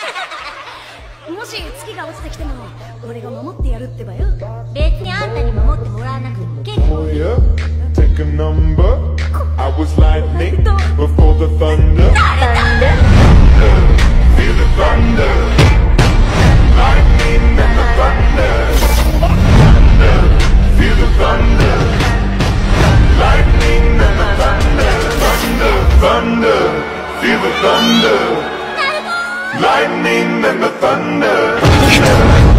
もし月が落ちてきても俺が守ってやるってばよ。 別にあんたに守ってもらわなくても結構。 Oh yeah, take a number. I was lightning before the thunder. Thunder. Feel the thunder. Lightning and the thunder. Thunder. Feel the thunder. Lightning and the thunder. Thunder. Thunder. Feel the thunder. Lightning and the thunder.